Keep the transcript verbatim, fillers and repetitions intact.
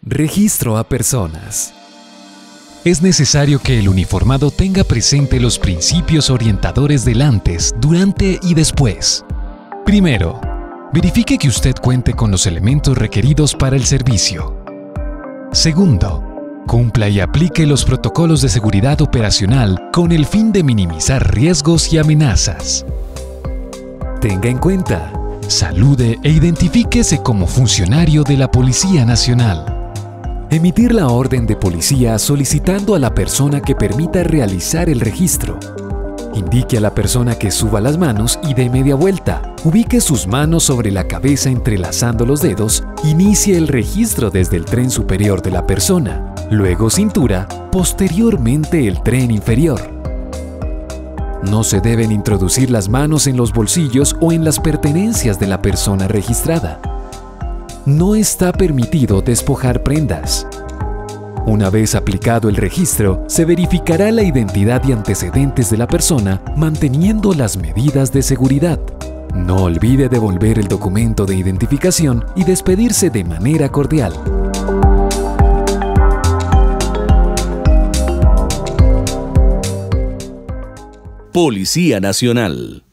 Registro a personas. Es necesario que el uniformado tenga presente los principios orientadores del antes, durante y después. Primero, verifique que usted cuente con los elementos requeridos para el servicio. Segundo, cumpla y aplique los protocolos de seguridad operacional con el fin de minimizar riesgos y amenazas. Tenga en cuenta, salude e identifíquese como funcionario de la Policía Nacional. Emitir la orden de policía solicitando a la persona que permita realizar el registro. Indique a la persona que suba las manos y dé media vuelta. Ubique sus manos sobre la cabeza entrelazando los dedos. Inicie el registro desde el tren superior de la persona. Luego cintura, posteriormente el tren inferior. No se deben introducir las manos en los bolsillos o en las pertenencias de la persona registrada. No está permitido despojar prendas. Una vez aplicado el registro, se verificará la identidad y antecedentes de la persona manteniendo las medidas de seguridad. No olvide devolver el documento de identificación y despedirse de manera cordial. Policía Nacional.